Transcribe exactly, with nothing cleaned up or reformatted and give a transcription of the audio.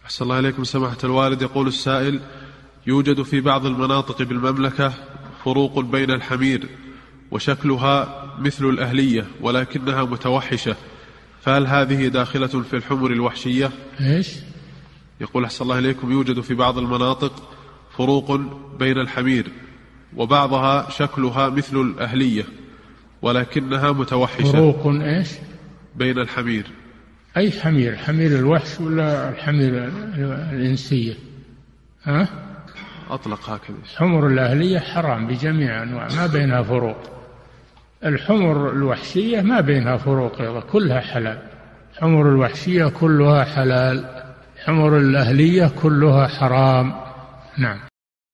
أحسن الله إليكم سماحة الوالد. يقول السائل: يوجد في بعض المناطق بالمملكة فروق بين الحمير وشكلها مثل الأهلية ولكنها متوحشة، فهل هذه داخلة في الحمر الوحشية؟ إيش؟ يقول أحسن الله إليكم: يوجد في بعض المناطق فروق بين الحمير وبعضها شكلها مثل الأهلية ولكنها متوحشة. فروق إيش؟ بين الحمير. أي حمير؟ حمير الوحش ولا الحمير الإنسية؟ ها؟ أطلق هكذا. حمر الأهلية حرام بجميع أنواع، ما بينها فروق. الحمر الوحشية ما بينها فروق، كلها حلال. حمر الوحشية كلها حلال، حمر الأهلية كلها حرام. نعم.